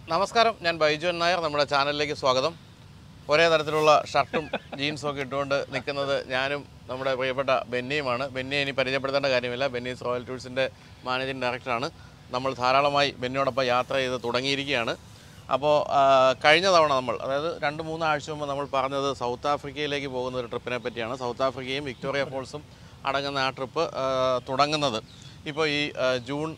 നമസ്കാരം, ഞാൻ ബൈജു നായർ. നമ്മുടെ ചാനലിലേക്ക് സ്വാഗതം. ഒരേ തരത്തിലുള്ള ഷർട്ടും ജീൻസും ഒക്കെ ഇട്ടുകൊണ്ട് നിൽക്കുന്നത് ഞാനും നമ്മുടെ പ്രിയപ്പെട്ട ബെന്നിയുമാണ്. ബെന്നിയെ ഇനി പരിചയപ്പെടുത്തേണ്ട കാര്യമില്ല. ബെന്നി റോയൽ ടൂഴ്സിൻ്റെ മാനേജിംഗ് ഡയറക്ടറാണ്. നമ്മൾ ധാരാളമായി ബെന്നിയോടൊപ്പം യാത്ര ചെയ്ത് തുടങ്ങിയിരിക്കുകയാണ്. അപ്പോൾ കഴിഞ്ഞ തവണ നമ്മൾ, അതായത് 2-3 ആഴ്ച മുമ്പ് നമ്മൾ പറഞ്ഞത് സൗത്ത് ആഫ്രിക്കയിലേക്ക് പോകുന്ന ഒരു ട്രിപ്പിനെ പറ്റിയാണ്. സൗത്ത് ആഫ്രിക്കയും വിക്ടോറിയ ഫോൾസും അടങ്ങുന്ന ആ ട്രിപ്പ് തുടങ്ങുന്നത് ഇപ്പോൾ ഈ ജൂൺ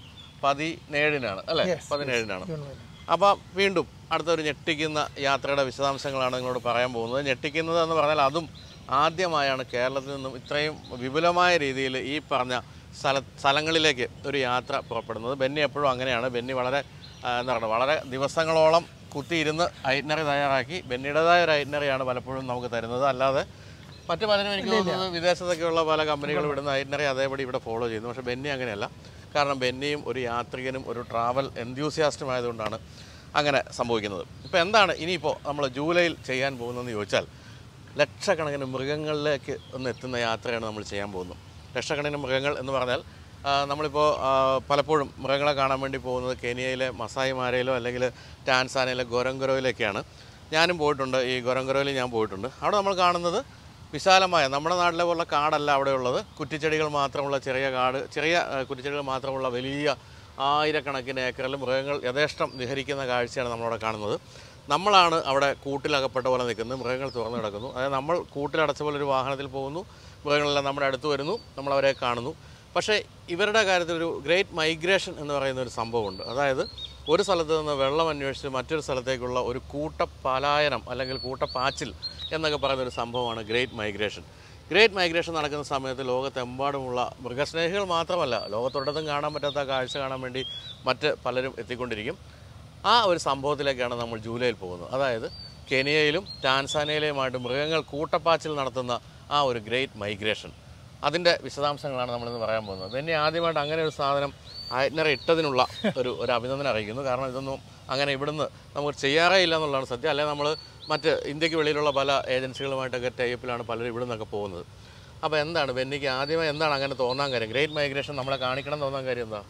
17-നാണ് അല്ലേ? 17-നാണ്. അപ്പോൾ വീണ്ടും അടുത്തൊരു ഞെട്ടിക്കുന്ന യാത്രയുടെ വിശദാംശങ്ങളാണ് നിങ്ങളോട് പറയാൻ പോകുന്നത്. ഞെട്ടിക്കുന്നത് എന്ന് പറഞ്ഞാൽ അതും ആദ്യമായാണ് കേരളത്തിൽ നിന്നും ഇത്രയും വിപുലമായ രീതിയിൽ ഈ പറഞ്ഞ സ്ഥലങ്ങളിലേക്ക് ഒരു യാത്ര പുറപ്പെടുന്നത്. ബെന്നി എപ്പോഴും അങ്ങനെയാണ്. ബെന്നി വളരെ എന്താ പറയുക, വളരെ ദിവസങ്ങളോളം കുത്തിയിരുന്ന് ഐറ്റിനറി തയ്യാറാക്കി ബെന്നിയുടേതായ ഒരു ഐറ്റിനറിയാണ് പലപ്പോഴും നമുക്ക് തരുന്നത്. അല്ലാതെ മറ്റു പലരും എനിക്ക് തോന്നുന്നത് വിദേശത്തൊക്കെയുള്ള പല കമ്പനികളും ഇടുന്ന ഐറ്റിനറി അതേപടി ഇവിടെ ഫോളോ ചെയ്യുന്നു. പക്ഷേ ബെന്നി അങ്ങനെയല്ല. കാരണം ബെന്നിയും ഒരു യാത്രികനും ഒരു ട്രാവൽ എൻത്യൂസിയാസ്റ്റും ആയതുകൊണ്ടാണ് അങ്ങനെ സംഭവിക്കുന്നത്. ഇപ്പോൾ എന്താണ് ഇനിയിപ്പോൾ നമ്മൾ ജൂലൈയിൽ ചെയ്യാൻ പോകുന്നതെന്ന് ചോദിച്ചാൽ, ലക്ഷക്കണക്കിന് മൃഗങ്ങളിലേക്ക് ഒന്ന് എത്തുന്ന യാത്രയാണ് നമ്മൾ ചെയ്യാൻ പോകുന്നത്. ലക്ഷക്കണക്കിന് മൃഗങ്ങൾ എന്ന് പറഞ്ഞാൽ നമ്മളിപ്പോൾ പലപ്പോഴും മൃഗങ്ങളെ കാണാൻ വേണ്ടി പോകുന്നത് കെനിയയിലെ മസായി മാരയിലോ അല്ലെങ്കിൽ ടാൻസാനയിലെ ഗൊരംഗൊരോയിലൊക്കെയാണ്. ഞാനും പോയിട്ടുണ്ട്. ഈ ഗൊരംഗൊരോയിൽ ഞാൻ പോയിട്ടുണ്ട്. അവിടെ നമ്മൾ കാണുന്നത് വിശാലമായ, നമ്മുടെ നാട്ടിലെ പോലുള്ള കാടല്ല അവിടെയുള്ളത്. കുറ്റിച്ചെടികൾ മാത്രമുള്ള ചെറിയ കുറ്റിച്ചെടികൾ മാത്രമുള്ള വലിയ ആയിരക്കണക്കിന് ഏക്കറിൽ മൃഗങ്ങൾ യഥേഷ്ടം വിഹരിക്കുന്ന കാഴ്ചയാണ് നമ്മളവിടെ കാണുന്നത്. നമ്മളാണ് അവിടെ കൂട്ടിലകപ്പെട്ട പോലെ നിൽക്കുന്നത്. മൃഗങ്ങൾ തുറന്നു കിടക്കുന്നു. അതായത് നമ്മൾ കൂട്ടിലടച്ച പോലെ ഒരു വാഹനത്തിൽ പോകുന്നു, മൃഗങ്ങളെല്ലാം നമ്മുടെ അടുത്ത് വരുന്നു, നമ്മളവരെ കാണുന്നു. പക്ഷേ ഇവരുടെ കാര്യത്തിൽ ഒരു ഗ്രേറ്റ് മൈഗ്രേഷൻ എന്ന് പറയുന്ന ഒരു സംഭവമുണ്ട്. അതായത് ഒരു സ്ഥലത്ത് നിന്ന് വെള്ളം അന്വേഷിച്ച് മറ്റൊരു സ്ഥലത്തേക്കുള്ള ഒരു കൂട്ടപലായനം അല്ലെങ്കിൽ കൂട്ടപ്പാച്ചിൽ എന്നൊക്കെ പറയുന്നൊരു സംഭവമാണ് ഗ്രേറ്റ് മൈഗ്രേഷൻ. ഗ്രേറ്റ് മൈഗ്രേഷൻ നടക്കുന്ന സമയത്ത് ലോകത്തെമ്പാടുമുള്ള മൃഗസ്നേഹികൾ മാത്രമല്ല, ലോകത്തൊടത്തും കാണാൻ പറ്റാത്ത കാഴ്ച കാണാൻ വേണ്ടി മറ്റ് പലരും എത്തിക്കൊണ്ടിരിക്കും. ആ ഒരു സംഭവത്തിലേക്കാണ് നമ്മൾ ജൂലൈയിൽ പോകുന്നത്. അതായത് കെനിയയിലും ടാൻസാനിയയിലുമായിട്ട് മൃഗങ്ങൾ കൂട്ടപ്പാച്ചിൽ നടത്തുന്ന ആ ഒരു ഗ്രേറ്റ് മൈഗ്രേഷൻ, അതിൻ്റെ വിശദാംശങ്ങളാണ് നമ്മളിന്ന് പറയാൻ പോകുന്നത്. പിന്നെ ആദ്യമായിട്ട് അങ്ങനെ ഒരു സാധനം ഐറ്റിനറി ഇട്ടതിനുള്ള ഒരു അഭിനന്ദനം അറിയിക്കുന്നു. കാരണം ഇതൊന്നും അങ്ങനെ ഇവിടുന്ന് നമുക്ക് ചെയ്യാറേ ഇല്ല എന്നുള്ളതാണ് സത്യം. അല്ലെങ്കിൽ നമ്മൾ മറ്റ് ഇന്ത്യക്ക് വെളിയിലുള്ള പല ഏജൻസികളുമായിട്ടൊക്കെ ടൈപ്പിലാണ് പലരും ഇവിടെ നിന്നൊക്കെ പോകുന്നത്. അപ്പോൾ എന്താണ് ബെന്നിക്ക് ആദ്യമായി എന്താണ് അങ്ങനെ തോന്നാൻ കാര്യം? ഗ്രേറ്റ് മൈഗ്രേഷൻ നമ്മളെ കാണിക്കണം തോന്നാൻ കാര്യം എന്താ?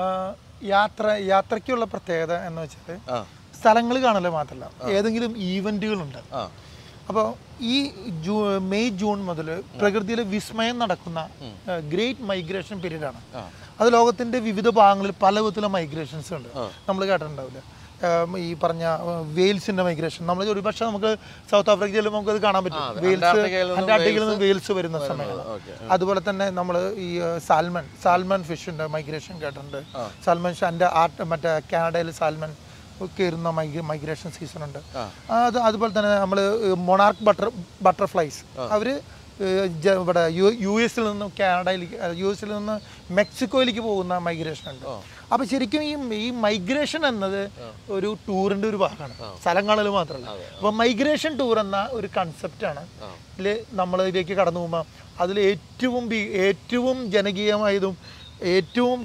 യാത്രയ്ക്കുള്ള പ്രത്യേകത എന്ന് വെച്ചാൽ സ്ഥലങ്ങൾ കാണല് മാത്രമല്ല, ഏതെങ്കിലും ഈവൻറ്റുകളുണ്ട്. അപ്പോൾ ഈ മെയ് ജൂൺ മുതൽ പ്രകൃതിയിലെ വിസ്മയം നടക്കുന്ന ഗ്രേറ്റ് മൈഗ്രേഷൻ പീരീഡാണ്. അത് ലോകത്തിൻ്റെ വിവിധ ഭാഗങ്ങളിൽ പല വിധത്തിലുള്ള മൈഗ്രേഷൻസ് ഉണ്ട്. നമ്മൾ കേട്ടിട്ടുണ്ടാവില്ല ഈ പറഞ്ഞ വെയിൽസിൻ്റെ മൈഗ്രേഷൻ. നമ്മൾ ഒരുപക്ഷെ നമുക്ക് സൗത്ത് ആഫ്രിക്കയിൽ നമുക്കത് കാണാൻ പറ്റും. അന്റാർട്ടിക്കയിൽ നിന്ന് വെയിൽസ് വരുന്ന സമയത്ത്. അതുപോലെ തന്നെ നമ്മൾ ഈ സാൽമൺ ഫിഷിൻ്റെ മൈഗ്രേഷൻ കേട്ടിട്ടുണ്ട്. സാൽമൺ മറ്റേ കാനഡയിൽ സാൽമൺ കയറുന്ന മൈഗ്രേഷൻ സീസൺ ഉണ്ട്. അതുപോലെ തന്നെ നമ്മൾ മൊണാർക്ക് ബട്ടർഫ്ലൈസ് അവർ ഇവിടെ യു എസിൽ നിന്നും യുഎസിൽ നിന്ന് മെക്സിക്കോയിലേക്ക് പോകുന്ന മൈഗ്രേഷൻ ഉണ്ട്. അപ്പോൾ ശരിക്കും ഈ മൈഗ്രേഷൻ എന്നത് ഒരു ടൂറിൻ്റെ ഒരു ഭാഗമാണ്, സ്ഥലങ്ങളിൽ മാത്രമല്ല. അപ്പോൾ മൈഗ്രേഷൻ ടൂർ എന്ന ഒരു കൺസെപ്റ്റാണ് ഇതിൽ നമ്മൾ ഇതിലേക്ക് കടന്നു പോകുമ്പോൾ അതിൽ ഏറ്റവും ജനകീയമായതും ഏറ്റവും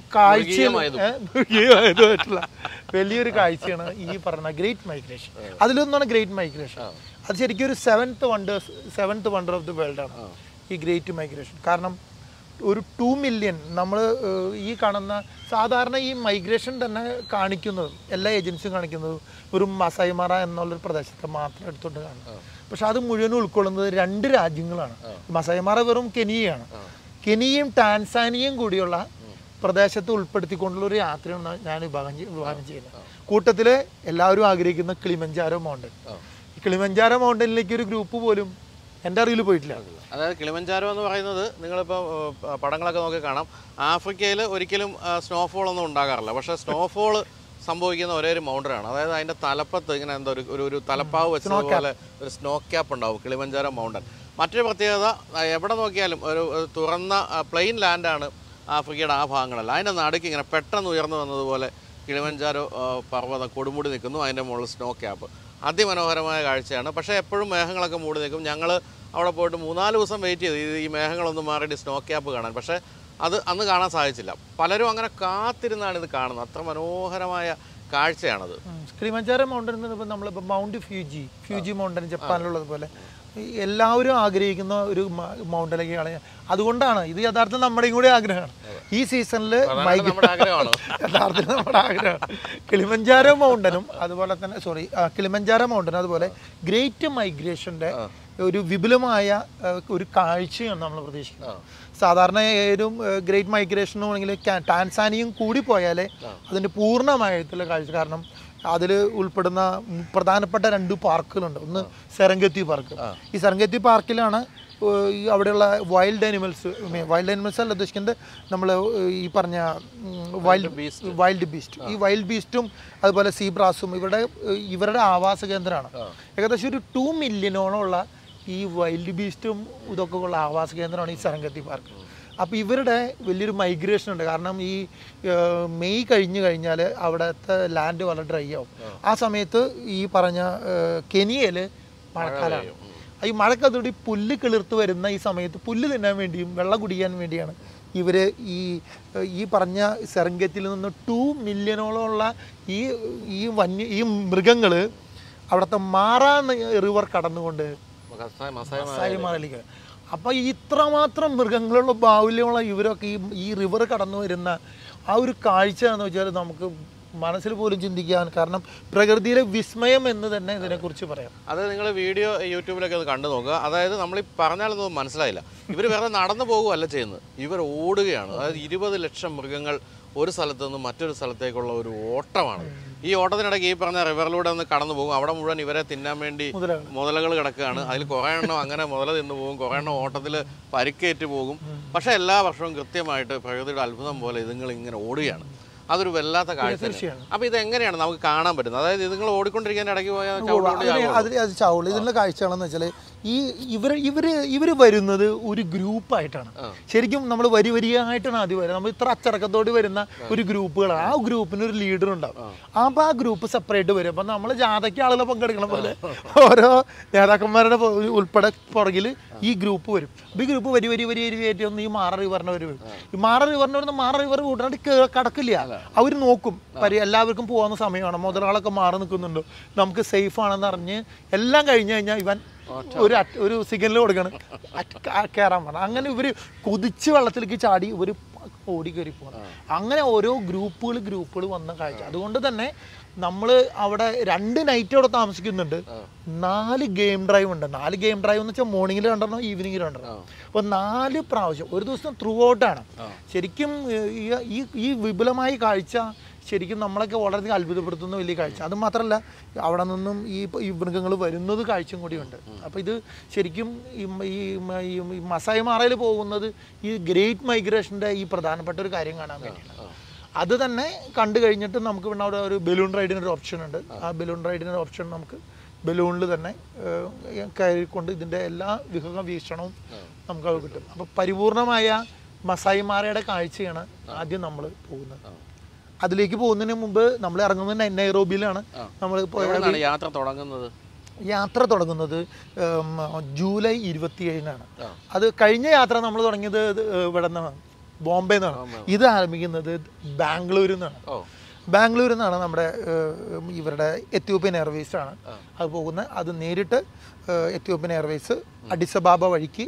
കാഴ്ചയായിട്ടുള്ള വലിയൊരു കാഴ്ചയാണ് ഈ പറഞ്ഞ ഗ്രേറ്റ് മൈഗ്രേഷൻ. അതിലൊന്നാണ് ഗ്രേറ്റ് മൈഗ്രേഷൻ. അത് ശരിക്കും ഒരു സെവൻത്ത് വണ്ടർ ഓഫ് ദി വേൾഡാണ് ഈ ഗ്രേറ്റ് മൈഗ്രേഷൻ. കാരണം ഒരു 2 മില്യൺ നമ്മൾ ഈ കാണുന്ന സാധാരണ ഈ മൈഗ്രേഷൻ തന്നെ കാണിക്കുന്നതും എല്ലാ ഏജൻസിയും കാണിക്കുന്നതും ഒരു മസായിമാറ എന്നുള്ളൊരു പ്രദേശത്തെ മാത്രം എടുത്തുകൊണ്ട് കാണുന്നത്. പക്ഷെ അത് മുഴുവൻ ഉൾക്കൊള്ളുന്നത് 2 രാജ്യങ്ങളാണ്. മസായിമാറ വെറും കെനിയയാണ്. കെനിയയും ടാൻസാനിയയും കൂടിയുള്ള പ്രദേശത്ത് ഉൾപ്പെടുത്തിക്കൊണ്ടുള്ള ഒരു യാത്രയാണ് ഞാൻ വിഭാവനം ചെയ്യുന്നത്. കൂട്ടത്തിൽ എല്ലാവരും ആഗ്രഹിക്കുന്ന കിളിമഞ്ചാരോ മൗണ്ടൻ. ഈ കിളിമഞ്ചാരോ മൗണ്ടനിലേക്ക് ഒരു ഗ്രൂപ്പ് പോലും എൻ്റെ അറിവിൽ പോയിട്ടില്ല. അതായത് കിളിമഞ്ചാരോ എന്ന് പറയുന്നത് നിങ്ങളിപ്പോൾ പടങ്ങളൊക്കെ നോക്കി കാണാം, ആഫ്രിക്കയിൽ ഒരിക്കലും സ്നോഫോൾ ഒന്നും ഉണ്ടാകാറില്ല. പക്ഷേ സ്നോഫോൾ സംഭവിക്കുന്ന ഒരേ ഒരു മൗണ്ടനാണ്. അതായത് അതിൻ്റെ തലപ്പത്ത് ഇങ്ങനെ എന്താ ഒരു തലപ്പാവ് വെച്ചതുപോലെ ഒരു സ്നോ ക്യാപ്പ് ഉണ്ടാവും കിളിമഞ്ചാരോ മൗണ്ടൻ. മറ്റൊരു പ്രത്യേകത, എവിടെ നോക്കിയാലും ഒരു തുറന്ന പ്ലെയിൻ ലാൻഡാണ് ആഫ്രിക്കയുടെ ആ ഭാഗങ്ങളല്ല. അതിൻ്റെ നടുക്ക് ഇങ്ങനെ പെട്ടെന്ന് ഉയർന്നു വന്നതുപോലെ കിളിമഞ്ചാരോ പർവ്വതം കൊടുമുടി നിൽക്കുന്നു. അതിൻ്റെ മുകളിൽ സ്നോ ക്യാപ്പ്, അതിമനോഹരമായ കാഴ്ചയാണ്. പക്ഷേ എപ്പോഴും മേഘങ്ങളൊക്കെ മൂടി നിൽക്കും. ഞങ്ങൾ അവിടെ പോയിട്ട് 3-4 ദിവസം വെയിറ്റ് ചെയ്ത് ഈ മേഘങ്ങളൊന്നും മാറിയിട്ട് സ്നോ ക്യാപ്പ് കാണാൻ. പക്ഷേ അത് അന്ന് കാണാൻ സാധിച്ചില്ല. പലരും അങ്ങനെ കാത്തിരുന്നാണ് ഇത് കാണുന്നത്. അത്ര മനോഹരമായ കാഴ്ചയാണത്. കിളിമഞ്ചാരോ മൗണ്ടൻ എന്ന് പറയുമ്പോൾ നമ്മളിപ്പോൾ മൗണ്ട് ഫ്യൂജി മൗണ്ടൻ ജപ്പാനിലുള്ളതുപോലെ എല്ലാവരും ആഗ്രഹിക്കുന്ന ഒരു മൗണ്ടനിലേക്കാണ്. അതുകൊണ്ടാണ് ഇത് യഥാർത്ഥം നമ്മുടെയും കൂടി ആഗ്രഹമാണ്. ഈ സീസണിൽ യഥാർത്ഥത്തിൽ നമ്മുടെ ആഗ്രഹമാണ് കിളിമഞ്ചാരോ മൗണ്ടനും അതുപോലെ തന്നെ കിളിമഞ്ചാരോ മൗണ്ടനും അതുപോലെ ഗ്രേറ്റ് മൈഗ്രേഷൻ്റെ ഒരു വിപുലമായ ഒരു കാഴ്ചയാണ് നമ്മൾ പ്രതീക്ഷിക്കുന്നത്. സാധാരണ ഏതും ഗ്രേറ്റ് മൈഗ്രേഷനും ആണെങ്കിൽ ടാൻസാനിയും കൂടി പോയാലേ അതിൻ്റെ പൂർണ്ണമായിട്ടുള്ള കാഴ്ച. കാരണം അതിൽ ഉൾപ്പെടുന്ന പ്രധാനപ്പെട്ട 2 പാർക്കുകളുണ്ട്. ഒന്ന് സെറംഗത്തി പാർക്ക്. ഈ സെറംഗത്തി പാർക്കിലാണ് അവിടെയുള്ള വൈൽഡ് അനിമൽസ് അല്ല ഉദ്ദേശിക്കുന്നത് നമ്മൾ ഈ പറഞ്ഞ വൈൽഡ് ബീസ്റ്റ്. ഈ വൈൽഡ് ബീസ്റ്റും അതുപോലെ സീബ്രാസും ഇവരുടെ ആവാസ കേന്ദ്രമാണ്. ഏകദേശം ഒരു 2 മില്യണോളമുള്ള ഈ വൈൽഡ് ബീസ്റ്റും ഇതൊക്കെ ഉള്ള ആവാസ കേന്ദ്രമാണ് ഈ സെറംഗത്തി പാർക്ക്. അപ്പോൾ ഇവരുടെ വലിയൊരു മൈഗ്രേഷൻ ഉണ്ട്. കാരണം ഈ മെയ് കഴിഞ്ഞാൽ അവിടുത്തെ ലാൻഡ് വളരെ ഡ്രൈ ആവും. ആ സമയത്ത് ഈ പറഞ്ഞ കെനിയയിൽ മഴക്കാലമാണ്. ഈ മഴക്കാലത്തോടെ പുല്ല് കിളിർത്ത് വരുന്ന ഈ സമയത്ത് പുല്ല് തിന്നാൻ വേണ്ടിയും വെള്ളം കുടിക്കാൻ വേണ്ടിയാണ് ഇവർ ഈ പറഞ്ഞ സെറംഗത്തിൽ നിന്ന് 2 മില്യണോളമുള്ള ഈ മൃഗങ്ങൾ അവിടുത്തെ മാറാ റിവർ കടന്നുകൊണ്ട് മസായി മാറിലേക്ക്. അപ്പോൾ ഇത്രമാത്രം മൃഗങ്ങളുള്ള ബാഹുല്യമുള്ള ഇവരൊക്കെ ഈ റിവർ കടന്നു വരുന്ന ആ ഒരു കാഴ്ച എന്ന് വെച്ചാൽ നമുക്ക് മനസ്സിൽ പോലും ചിന്തിക്കാൻ. കാരണം പ്രകൃതിയിലെ വിസ്മയം എന്ന് തന്നെ ഇതിനെക്കുറിച്ച് പറയാം. അതായത് നിങ്ങൾ വീഡിയോ യൂട്യൂബിലൊക്കെ അത് കണ്ടു നോക്കുക. അതായത് നമ്മൾ ഈ പറഞ്ഞാലൊന്നും മനസ്സിലായില്ല. ഇവർ വേറെ നടന്നു പോകുകയല്ല ചെയ്യുന്നത്, ഇവർ ഓടുകയാണ്. അതായത് 20 ലക്ഷം മൃഗങ്ങൾ ഒരു സ്ഥലത്ത് നിന്ന് മറ്റൊരു സ്ഥലത്തേക്കുള്ള ഒരു ഓട്ടമാണ്. ഈ ഓട്ടത്തിനിടയ്ക്ക് ഈ പറഞ്ഞ റിവറിലൂടെ ഒന്ന് കടന്നു പോകും. അവിടെ മുഴുവൻ ഇവരെ തിന്നാൻ വേണ്ടി മുതലകൾ കിടക്കുകയാണ്. അതിൽ കുറേ എണ്ണം അങ്ങനെ മുതല തിന്നു പോകും, കുറേ എണ്ണം ഓട്ടത്തിൽ പരിക്കേറ്റ് പോകും. പക്ഷേ എല്ലാ വർഷവും കൃത്യമായിട്ട് പ്രകൃതിയുടെ അത്ഭുതം പോലെ ഇതുങ്ങൾ ഇങ്ങനെ ഓടുകയാണ്. അതൊരു വല്ലാത്ത കാഴ്ച. അപ്പോൾ ഇതെങ്ങനെയാണ് നമുക്ക് കാണാൻ പറ്റുന്നത്? അതായത് ഇതുങ്ങൾ ഓടിക്കൊണ്ടിരിക്കാൻ ഇടയ്ക്ക് പോയാൽ അത് ചാവുള്ളൂ. ഇതിൻ്റെ കാഴ്ചകളെന്ന് വെച്ചാൽ ഇവർ വരുന്നത് ഒരു ഗ്രൂപ്പായിട്ടാണ്. ശരിക്കും നമ്മൾ വരിയായിട്ടാണ് ആദ്യം വരുന്നത്. നമ്മൾ ഇത്ര അച്ചടക്കത്തോട് വരുന്ന ഒരു ഗ്രൂപ്പുകളാണ്. ആ ഗ്രൂപ്പിന് ഒരു ലീഡർ ഉണ്ടാവും. അപ്പോൾ ആ ഗ്രൂപ്പ് സെപ്പറേറ്റ് വരും. അപ്പം നമ്മൾ ജാഥയ്ക്ക് ആളുകളെ പങ്കെടുക്കണ പോലെ ഓരോ നേതാക്കന്മാരുടെ ഉൾപ്പെടെ പുറകിൽ ഈ ഗ്രൂപ്പ് വരും. അപ്പോൾ ഈ ഗ്രൂപ്പ് വരി ഒന്ന് ഈ മാറ റിവറിനെ വരും. ഈ മാറ റിവർ കൂട്ടാണ്ട് കടക്കില്ല. അവർ നോക്കും എല്ലാവർക്കും പോകുന്ന സമയമാണ്, മുതലാളൊക്കെ മാറി നിൽക്കുന്നുണ്ടോ, നമുക്ക് സേഫ് ആണെന്ന് അറിഞ്ഞ് എല്ലാം കഴിഞ്ഞ് കഴിഞ്ഞാൽ ഇവൻ ഒരു സിഗ്നൽ കൊടുക്കണം കയറാൻ പറഞ്ഞു. അങ്ങനെ ഇവർ കുതിച്ച് വെള്ളത്തിലേക്ക് ചാടി ഇവർ ഓടി കയറി പോകണം. അങ്ങനെ ഓരോ ഗ്രൂപ്പുകൾ വന്ന കാഴ്ച. അതുകൊണ്ട് തന്നെ നമ്മൾ അവിടെ 2 നൈറ്റ് അവിടെ താമസിക്കുന്നുണ്ട്. 4 ഗെയിം ഡ്രൈവ് ഉണ്ട്. 4 ഗെയിം ഡ്രൈവ് എന്ന് വെച്ചാൽ മോർണിംഗിൽ രണ്ടെണ്ണം ഈവനിങ്ങിൽ രണ്ടെണ്ണം. അപ്പോൾ 4 പ്രാവശ്യം ഒരു ദിവസം ത്രൂ ഔട്ടാണ്. ശരിക്കും ഈ വിപുലമായ കാഴ്ച ശരിക്കും നമ്മളൊക്കെ വളരെയധികം അത്ഭുതപ്പെടുത്തുന്ന വലിയ കാഴ്ച. അത് മാത്രമല്ല അവിടെ നിന്നും ഈ മൃഗങ്ങൾ വരുന്നത് കാഴ്ചയും കൂടിയുണ്ട്. അപ്പോൾ ഇത് ശരിക്കും ഈ മസായി മാറയിൽ പോകുന്നത് ഈ ഗ്രേറ്റ് മൈഗ്രേഷൻ്റെ ഈ പ്രധാനപ്പെട്ട ഒരു കാര്യം കാണാൻ വേണ്ടിയിട്ടാണ്. അത് തന്നെ കണ്ടു കഴിഞ്ഞിട്ട് നമുക്ക് പിന്നെ അവിടെ ഒരു ബലൂൺ റൈഡിനൊരു ഓപ്ഷൻ ഉണ്ട്. ആ ബലൂൺ റൈഡിനൊരു ഓപ്ഷൻ നമുക്ക് ബലൂണിൽ തന്നെ കയറിക്കൊണ്ട് ഇതിൻ്റെ എല്ലാ വീക്ഷണവും നമുക്ക് അത് കിട്ടും. അപ്പോൾ പരിപൂർണമായ മസായി മാറയുടെ കാഴ്ചയാണ് ആദ്യം നമ്മൾ പോകുന്നത്. അതിലേക്ക് പോകുന്നതിന് മുമ്പ് നമ്മൾ ഇറങ്ങുന്നത് നൈറോബിയിലാണ്. നമ്മൾ യാത്ര തുടങ്ങുന്നത് ജൂലൈ 27-നാണ്. അത് കഴിഞ്ഞ യാത്ര നമ്മൾ തുടങ്ങിയത് ഇവിടെ നിന്നാണ്, ബോംബെ നിന്നാണ്. ഇത് ആരംഭിക്കുന്നത് ബാംഗ്ലൂരിൽ നിന്നാണ്. നമ്മുടെ ഇവരുടെ എത്യോപ്യൻ എയർവേസ് ആണ് അത് പോകുന്നത്. അത് നേരിട്ട് എത്യോപ്യൻ എയർവേസ് അഡിസബാബ വഴിക്ക്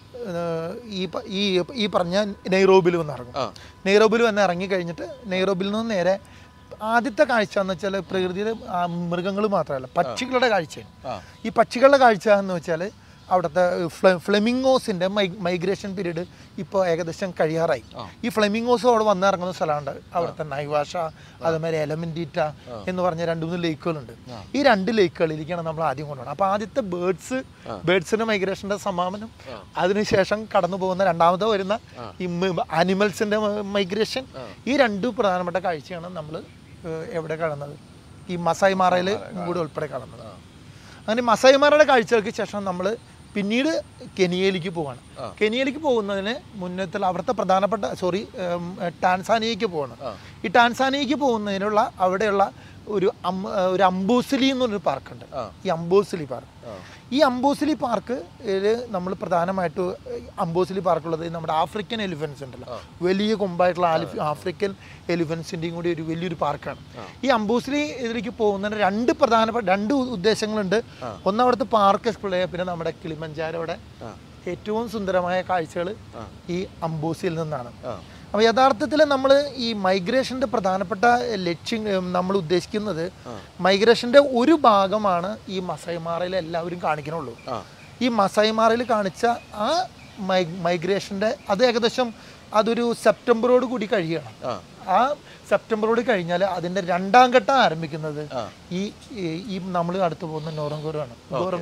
ഈ പറഞ്ഞ നെയ്റോബിൽ വന്ന് ഇറങ്ങും. നെയ്റോബിൽ വന്ന് ഇറങ്ങി കഴിഞ്ഞിട്ട് നെയ്റോബിൽ നിന്ന് നേരെ ആദ്യത്തെ കാഴ്ച എന്ന് വെച്ചാൽ പ്രകൃതിയിലെ മൃഗങ്ങൾ മാത്രമല്ല പക്ഷികളുടെ കാഴ്ചയാണ്. ഈ പക്ഷികളുടെ കാഴ്ച എന്ന് വെച്ചാൽ അവിടുത്തെ ഫ്ലെമിംഗോസിൻ്റെ മൈഗ്രേഷൻ പീരീഡ് ഇപ്പോൾ ഏകദേശം കഴിയാറായി. ഈ ഫ്ലെമിംഗോസ് അവിടെ വന്നിറങ്ങുന്ന സ്ഥലമുണ്ട്. അവിടുത്തെ നൈവാഷ അതുമാതിരി എലമെൻറ്റീറ്റ എന്ന് പറഞ്ഞ 2-3 ലേക്കുകളുണ്ട്. ഈ 2 ലേക്കുകളിലേക്കാണ് നമ്മൾ ആദ്യം കൊണ്ടുപോകുന്നത്. അപ്പോൾ ആദ്യത്തെ ബേഡ്സിൻ്റെ മൈഗ്രേഷൻ്റെ സമാപനം, അതിനുശേഷം കടന്നു പോകുന്ന രണ്ടാമത്തെ വരുന്ന ഈ ആനിമൽസിൻ്റെ മൈഗ്രേഷൻ, ഈ 2 പ്രധാനപ്പെട്ട കാഴ്ചയാണ് നമ്മൾ എവിടെ കാണുന്നത്, ഈ മസായി മാറയിൽ കൂടി ഉൾപ്പെടെ കാണുന്നത്. അങ്ങനെ മസായി മാറയുടെ കാഴ്ചകൾക്ക് ശേഷം നമ്മൾ പിന്നീട് കെനിയയിലേക്ക് പോവാണ്. കെനിയയിലേക്ക് പോകുന്നതിന് മുന്നത്തിൽ അവിടുത്തെ പ്രധാനപ്പെട്ട ടാൻസാനിയയ്ക്ക് പോകണം. ഈ ടാൻസാനിയയ്ക്ക് പോകുന്നതിനുള്ള അവിടെയുള്ള ഒരു അംബോസിലി എന്നൊരു പാർക്കുണ്ട്. ഈ അംബോസിലി പാർക്ക് നമ്മൾ പ്രധാനമായിട്ട് അംബോസിലി പാർക്കുള്ളത് നമ്മുടെ ആഫ്രിക്കൻ എലിഫൻസ് ഉണ്ടല്ലോ, വലിയ കൊമ്പായിട്ടുള്ള ആഫ്രിക്കൻ എലിഫൻസിൻ്റെയും കൂടി ഒരു വലിയൊരു പാർക്കാണ്. ഈ അംബോസിലി ഇതിലേക്ക് പോകുന്നതിന് രണ്ട് ഉദ്ദേശങ്ങളുണ്ട്. ഒന്ന് അവിടുത്തെ പാർക്ക് എക്സ്പ്ലോർ ചെയ്യുക, പിന്നെ നമ്മുടെ കിളിമഞ്ചാരോയുടെ ഏറ്റവും സുന്ദരമായ കാഴ്ചകൾ ഈ അംബോസിയിൽ നിന്നാണ്. അപ്പോൾ യഥാർത്ഥത്തിൽ നമ്മൾ ഈ മൈഗ്രേഷൻ്റെ പ്രധാനപ്പെട്ട ലക്ഷ്യം നമ്മൾ ഉദ്ദേശിക്കുന്നത് മൈഗ്രേഷൻ്റെ ഒരു ഭാഗമാണ് ഈ മസൈമാറയിൽ എല്ലാവരും കാണിക്കണുള്ളൂ. ഈ മസൈമാറയിൽ കാണിച്ച ആ മൈഗ്രേഷൻ്റെ അത് ഏകദേശം അതൊരു സെപ്റ്റംബറോട് കൂടി കഴിയണം. ആ സെപ്റ്റംബറോട് കഴിഞ്ഞാൽ അതിൻ്റെ രണ്ടാം ഘട്ടം ആരംഭിക്കുന്നത് ഈ നമ്മൾ അടുത്ത് പോകുന്ന നോറങ്കോറാണ്.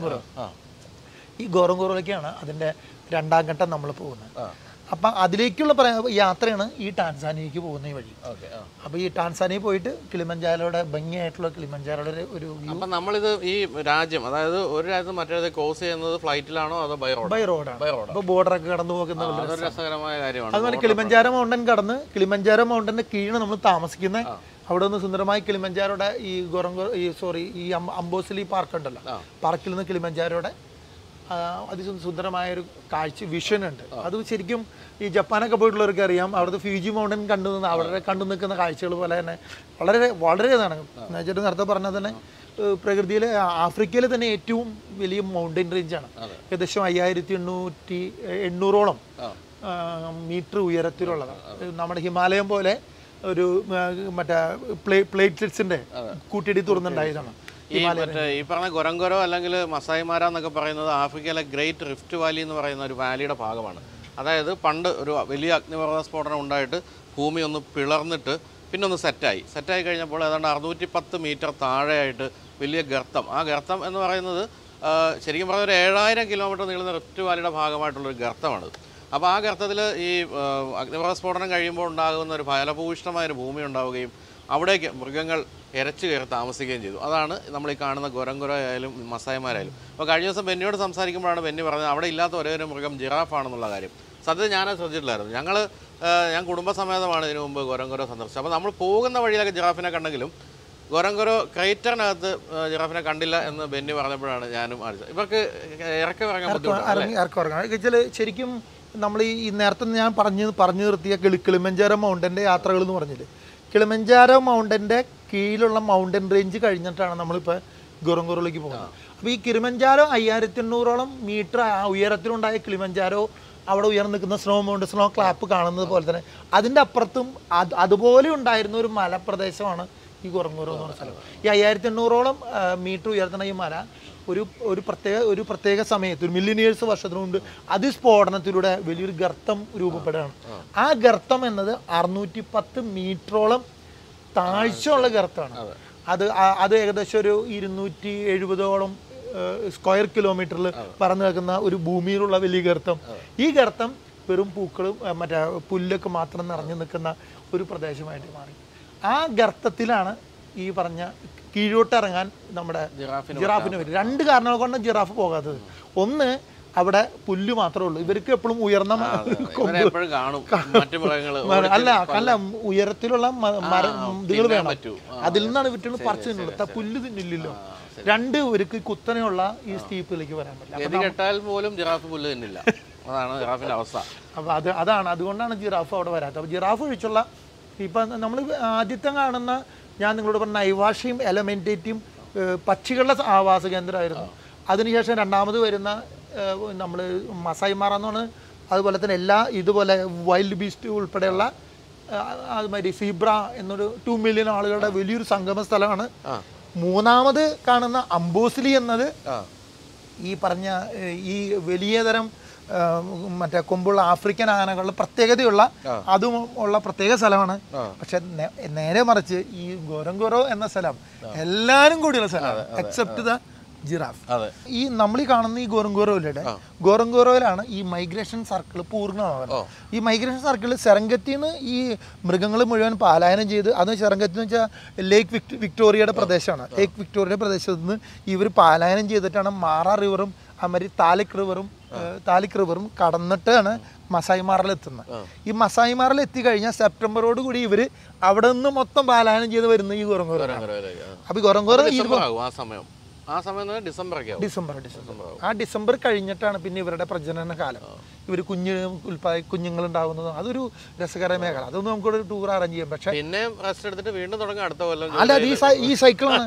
ഈ ഗോറങ്കോറിലേക്കാണ് അതിൻ്റെ രണ്ടാം ഘട്ടം നമ്മൾ പോകുന്നത്. അപ്പം അതിലേക്കുള്ള യാത്രയാണ് ഈ ടാൻസാനിയക്ക് പോകുന്ന ഈ വഴി. അപ്പോൾ ഈ ടാൻസാനിയ പോയിട്ട് കിളിമഞ്ചാരോയുടെ ഭംഗിയായിട്ടുള്ള കിളിമഞ്ചാരോയുടെ ഒരു വ്യൂ. അപ്പം നമ്മളിത് ഈ രാജ്യം, അതായത് ഒരു രാജ്യത്ത് മറ്റേ ക്രോസ് ചെയ്യുന്നത് ഫ്ലൈറ്റിലാണോ അതോ ബൈ റോഡാണ്? അപ്പോൾ ബോർഡറൊക്കെ കടന്നു പോകുന്ന രസകരമായ കാര്യമാണ്. അതുപോലെ കിളിമഞ്ചാരോ മൗണ്ടൻ കടന്ന് കിളിമഞ്ചാരോ മൗണ്ടൻ്റെ കീഴിൽ നമ്മൾ താമസിക്കുന്നത്. അവിടെ നിന്ന് സുന്ദരമായി കിളിമഞ്ചാരോയുടെ ഈ അംബോസിലി പാർക്ക് ഉണ്ടല്ലോ, പാർക്കിൽ നിന്ന് കിളിമഞ്ചാരോയുടെ അതിസുന്ദരമായൊരു വിഷൻ ഉണ്ട്. അത് ശരിക്കും ഈ ജപ്പാനൊക്കെ പോയിട്ടുള്ളവർക്ക് അറിയാം. അവിടുത്തെ ഫ്യൂജി മൗണ്ടൻ കണ്ടു നിൽക്കുന്ന കാഴ്ചകൾ പോലെ തന്നെ വളരെ ഇതാണ്. എന്നുവെച്ചിട്ട് നേരത്തെ പറഞ്ഞാൽ തന്നെ പ്രകൃതിയിലെ ആഫ്രിക്കയിലെ തന്നെ ഏറ്റവും വലിയ മൗണ്ടൻ റേഞ്ചാണ്. ഏകദേശം 5800 മീറ്റർ ഉയരത്തിലുള്ളതാണ്. നമ്മുടെ ഹിമാലയം പോലെ ഒരു മറ്റേ പ്ലേറ്റ്ലെറ്റ്സിന്റെ കൂട്ടിയിടി തുറന്നുണ്ടായതാണ്. ഈ പറഞ്ഞ ഗൊരങ്കോരോ അല്ലെങ്കിൽ മസായിമാര എന്നൊക്കെ പറയുന്നത് ആഫ്രിക്കയിലെ ഗ്രേറ്റ് റിഫ്റ്റ് വാലി എന്ന് പറയുന്ന ഒരു വാലിയുടെ ഭാഗമാണ്. അതായത് പണ്ട് ഒരു വലിയ അഗ്നിപർവ്വത സ്ഫോടനം ഉണ്ടായിട്ട് ഭൂമി ഒന്ന് പിളർന്നിട്ട് പിന്നെ ഒന്ന് സെറ്റായി കഴിഞ്ഞപ്പോൾ ഏതാണ്ട് 610 മീറ്റർ താഴെയായിട്ട് വലിയ ഗർത്തം. ആ ഗർത്തം എന്ന് പറയുന്നത് ശരിക്കും പറഞ്ഞാൽ ഒരു 7000 കിലോമീറ്റർ നീളുന്ന റിഫ്റ്റ് വാലിയുടെ ഭാഗമായിട്ടുള്ളൊരു ഗർത്തമാണ്. അപ്പോൾ ആ ഗർത്തത്തിൽ ഈ അഗ്നിപർവ്വത സ്ഫോടനം കഴിയുമ്പോൾ ഉണ്ടാകുന്ന ഒരു ഫലഭൂയിഷ്ഠമായൊരു ഭൂമി ഉണ്ടാവുകയും അവിടേക്ക് മൃഗങ്ങൾ ഇരച്ചു കയറി താമസിക്കുകയും ചെയ്തു. അതാണ് നമ്മൾ ഈ കാണുന്ന ഗൊരങ്കോരോ ആയാലും മസായിമാരായാലും. അപ്പോൾ കഴിഞ്ഞ ദിവസം ബെന്നിയോട് സംസാരിക്കുമ്പോഴാണ് ബെന്നി പറഞ്ഞത് അവിടെ ഇല്ലാത്ത ഒരേ ഒരു മൃഗം ജിറാഫാണെന്നുള്ള കാര്യം. സത്യത്തിൽ ഞാനത് ശ്രദ്ധിച്ചിട്ടില്ലായിരുന്നു. ഞാൻ കുടുംബസമേതമാണ് ഇതിനു മുമ്പ് ഗൊരങ്കോരോ സന്ദർശിച്ചത്. അപ്പോൾ നമ്മൾ പോകുന്ന വഴിയിലൊക്കെ ജിറാഫിനെ കണ്ടെങ്കിലും ഗൊരങ്കോരോ ക്രേറ്ററിനകത്ത് ജിറാഫിനെ കണ്ടില്ല എന്ന് ബെന്നി പറഞ്ഞപ്പോഴാണ് ഞാനും അറിഞ്ഞത്. ഇവർക്ക് ഇറക്കം ഇറങ്ങാൻ ബുദ്ധിമുട്ടാണ്. ശരിക്കും നമ്മൾ ഈ നേരത്തെ ഞാൻ പറഞ്ഞു നിർത്തിയ കിളിമഞ്ചാരോ മൗണ്ടൻ്റെ യാത്രകൾ എന്ന് പറഞ്ഞില്ലേ, കിളിമഞ്ചാരോ മൗണ്ടൻ്റെ കീഴിലുള്ള മൗണ്ടൻ റേഞ്ച് കഴിഞ്ഞിട്ടാണ് നമ്മളിപ്പോൾ ഗൊരങ്കോറോയിലേക്ക് പോകുന്നത്. അപ്പോൾ ഈ കിളിമഞ്ചാരോ 5800 മീറ്റർ ഉയരത്തിലുണ്ടായ കിളിമഞ്ചാരോ അവിടെ ഉയർന്നു നിൽക്കുന്ന സ്നോ ക്ലാപ്പ് കാണുന്നത് പോലെ തന്നെ അതിൻ്റെ അപ്പുറത്തും അതുപോലെ ഉണ്ടായിരുന്ന ഒരു മലപ്രദേശമാണ് ഈ ഗൊരങ്കോരോ എന്ന് പറഞ്ഞ സ്ഥലം. ഈ 5800 മീറ്റർ ഉയർത്തുന്ന ഈ മല ഒരു പ്രത്യേക സമയത്ത് ഒരു മില്യണിയേഴ്സ് വർഷത്തിനുകൊണ്ട് അതിസ്ഫോടനത്തിലൂടെ വലിയൊരു ഗർത്തം രൂപപ്പെടുകയാണ്. ആ ഗർത്തം എന്നത് 610 മീറ്ററോളം താഴ്ചയുള്ള ഗർത്തമാണ്. അത് ഏകദേശം ഒരു 270 സ്ക്വയർ കിലോമീറ്ററിൽ പറന്നു കിടക്കുന്ന ഒരു ഭൂമിയിലുള്ള വലിയ ഗർത്തം. ഈ ഗർത്തം വെറും പൂക്കളും പുല്ലൊക്കെ മാത്രം നിറഞ്ഞു നിൽക്കുന്ന ഒരു പ്രദേശമായിട്ട് മാറി. ആ ഗർത്തത്തിലാണ് ഈ പറഞ്ഞ കീഴോട്ട് ഇറങ്ങാൻ നമ്മുടെ ജിറാഫിന് വരും. 2 കാരണങ്ങൾ കൊണ്ടാണ് ജിറാഫ് പോകാത്തത്. ഒന്ന്, അവിടെ പുല്ല് മാത്രമേ ഉള്ളൂ. ഇവർക്ക് എപ്പോഴും ഉയർന്ന അല്ല ഉയരത്തിലുള്ള ഇതുകൾ വേണം. അതിൽ നിന്നാണ് ഇവറ്റുകൾ പറിച്ചു തിന്നുള്ളത്. പുല്ല് തിന്നില്ലല്ലോ. 2, ഇവർക്ക് കുത്തനെയുള്ള ഈ സ്റ്റീപ്പിലേക്ക് വരാൻ പറ്റില്ല. അപ്പൊ അതുകൊണ്ടാണ് ജിറാഫ് അവിടെ വരാത്തത്. അപ്പൊ ജിറാഫ് ഒഴിച്ചുള്ള ഇപ്പം നമ്മൾ ആദ്യത്തെ കാണുന്ന ഞാൻ നിങ്ങളോട് പറഞ്ഞ നൈവാഷിയും എലമെൻറ്റേറ്റും പക്ഷികളുടെ ആവാസ കേന്ദ്രമായിരുന്നു. അതിനുശേഷം രണ്ടാമത് വരുന്ന നമ്മൾ മസായിമാറ എന്നാണ്. അതുപോലെ തന്നെ ഇതുപോലെ വൈൽഡ് ബീസ്റ്റ് ഉൾപ്പെടെയുള്ള അതുമാതിരി സീബ്ര എന്നൊരു 2 മില്യൺ ആളുകളുടെ വലിയൊരു സംഗമ സ്ഥലമാണ്. മൂന്നാമത് കാണുന്ന അംബോസിലി എന്നത് ഈ പറഞ്ഞ ഈ വലിയ തരം കൊമ്പുള്ള ആഫ്രിക്കൻ ആനകളുടെ പ്രത്യേകതയുള്ള അതും ഉള്ള പ്രത്യേക സ്ഥലമാണ്. പക്ഷെ നേരെ മറിച്ച് ഈ ഗൊരങ്കോരോ എന്ന സ്ഥലം എല്ലാവരും കൂടിയുള്ള സ്ഥലമാണ് എക്സെപ്റ്റ് ദ ജിറാഫ്. ഈ നമ്മൾ ഈ കാണുന്ന ഈ ഗോറങ്കോറോയിലാണ് ഈ മൈഗ്രേഷൻ സർക്കിൾ പൂർണ്ണമാകുന്നത്. ഈ മൈഗ്രേഷൻ സർക്കിൾ സെറംഗത്തിന്ന് ഈ മൃഗങ്ങൾ മുഴുവൻ പലായനം ചെയ്ത്, അത് സെറംഗത്തി എന്ന് വെച്ചാൽ ലേക്ക് വിക്ടോറിയയുടെ പ്രദേശമാണ്. ലേക്ക് വിക്ടോറിയയുടെ പ്രദേശത്ത് നിന്ന് ഇവർ പലായനം ചെയ്തിട്ടാണ് മാറ റിവറും അതുമാതിരി താലക് റിവറും താലിക് റിവറും കടന്നിട്ടാണ് മസായി മാറിൽ എത്തുന്നത്. ഈ മസായി മാറിൽ എത്തിക്കഴിഞ്ഞാൽ സെപ്റ്റംബറോട് കൂടി ഇവർ അവിടെ നിന്ന് മൊത്തം പാലായനം ചെയ്ത് വരുന്ന ഈ ഗൊറങ്കോറ. അപ്പോൾ ഈ ഗൊറങ്കോറ ഡിസംബർ കഴിഞ്ഞിട്ടാണ് പിന്നെ ഇവരുടെ പ്രജനന കാലം. ഇവർ കുഞ്ഞുങ്ങളുണ്ടാവുന്നത്. അതൊരു രസകരമായ കാലം. അതൊന്നും നമുക്കൊരു ടൂർ അറേഞ്ച് ചെയ്യാം. പക്ഷേ പിന്നെ റെസ്റ്റ് എടുത്തിട്ട് വീണ്ടും തുടങ്ങാം അടുത്ത കൊല്ലം. അല്ല, അത് ഈ സൈക്കിളാണ്.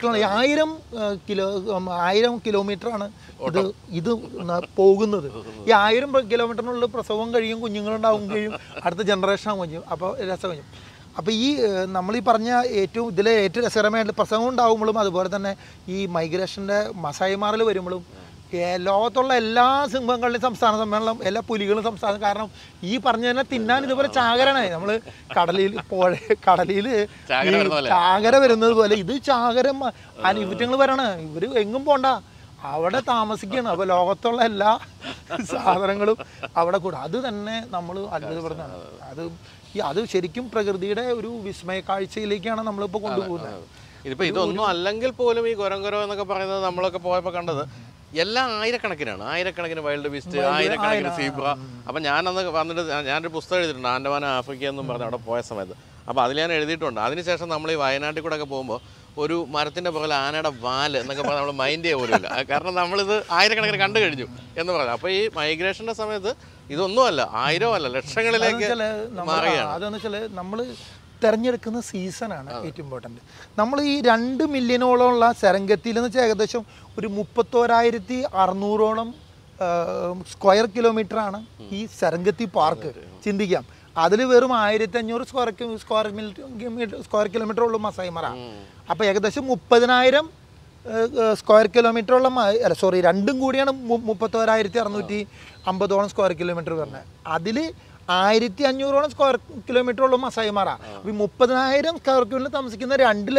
1000 കിലോമീറ്ററാണ് ഇത് പോകുന്നത്. ഈ 1000 കിലോമീറ്ററിനുള്ളിൽ പ്രസവം കഴിയും, കുഞ്ഞുങ്ങളുണ്ടാവും കഴിയും, അടുത്ത ജനറേഷൻ ആകും ചെയ്യും. അപ്പോൾ രസം കഴിയും. അപ്പോൾ ഈ നമ്മളീ പറഞ്ഞ ഇതിലെ ഏറ്റവും രസകരമായിട്ട് പ്രസവം ഉണ്ടാകുമ്പോഴും അതുപോലെ തന്നെ ഈ മൈഗ്രേഷൻ്റെ മസായിമാറിൽ വരുമ്പോഴും ലോകത്തുള്ള എല്ലാ സിംഹങ്ങളുടെയും സംസ്ഥാന സമ്മേളനം, എല്ലാ പുലികളും സംസ്ഥാനം. കാരണം ഈ പറഞ്ഞതിനെ തിന്നാൻ ഇതുപോലെ ചാകരനാണ്. നമ്മൾ കടലിൽ ചാകര വരുന്നത് പോലെ ഇത് ചാകരം ഇവറ്റങ്ങൾ വരണം. ഇവർ എങ്ങും പോണ്ട, അവിടെ താമസിക്കണം. അപ്പോൾ ലോകത്തുള്ള എല്ലാ സാധനങ്ങളും അവിടെ കൂടെ. അത് തന്നെ നമ്മൾ അത്ഭുതപ്പെടുന്നതാണ്. അത് ശരിക്കും പ്രകൃതിയുടെ ഒരു വിസ്മയ കാഴ്ചയിലേക്കാണ് നമ്മളിപ്പോൾ കൊണ്ടുപോകുന്നത്. ഇതിപ്പോൾ ഇതൊന്നും അല്ലെങ്കിൽ പോലും ഈ ഗൊരങ്കരോ എന്നൊക്കെ പറയുന്നത് നമ്മളൊക്കെ പോയപ്പോൾ കണ്ടത് എല്ലാം ആയിരക്കണക്കിന് വൈൽഡ് ബീസ്റ്റ്, ആയിരക്കണക്കിന് സീബ്ര. അപ്പം ഞാനന്ന് വന്നിട്ട് ഞാനൊരു പുസ്തകം എഴുതിയിട്ടുണ്ട്, ആൻഡമാൻ ആഫ്രിക്ക എന്നും പറഞ്ഞ് അവിടെ പോയ സമയത്ത്. അപ്പോൾ അതിൽ ഞാൻ എഴുതിയിട്ടുണ്ട്. അതിനുശേഷം നമ്മൾ ഈ വയനാട്ടിൽ കൂടെ ഒക്കെ പോകുമ്പോൾ ഒരു മരത്തിൻ്റെ പുറകിൽ ആനയുടെ വാല് എന്നൊക്കെ പറഞ്ഞാൽ നമ്മൾ മൈൻഡ് ചെയ്യുക പോലുമില്ല. കാരണം നമ്മളിത് ആയിരക്കണക്കിന് കണ്ടു കഴിഞ്ഞു എന്ന് പറഞ്ഞു. അപ്പോൾ ഈ മൈഗ്രേഷൻ്റെ സമയത്ത് ഇതൊന്നുമല്ല, 1000 അല്ല, ലക്ഷങ്ങളിലേക്ക് മാറുകയാണ്. അതെന്ന് വെച്ചാൽ നമ്മൾ തിരഞ്ഞെടുക്കുന്ന സീസണാണ് ഏറ്റവും ഇമ്പോർട്ടൻറ്റ്. നമ്മൾ ഈ 2 മില്യണോളമുള്ള സെരംഗത്തിയിൽ എന്ന് വെച്ചാൽ ഏകദേശം ഒരു 31,600 സ്ക്വയർ കിലോമീറ്ററാണ് ഈ സെരംഗത്തി പാർക്ക്. ചിന്തിക്കാം, അതിൽ വെറും 1500 സ്ക്വയർ കിലോമീറ്റർ ഉള്ളൂ മസായി മറ. അപ്പോൾ ഏകദേശം 30,000 സ്ക്വയർ കിലോമീറ്റർ ഉള്ള രണ്ടും കൂടിയാണ് 31,650 സ്ക്വയർ കിലോമീറ്റർ വരുന്നത്. അതിൽ 1500 സ്ക്വയർ കിലോമീറ്റർ ഉള്ള മസായി മറ. അപ്പോൾ 30,000 സ്ക്വയർ കിലോമീറ്റർ താമസിക്കുന്ന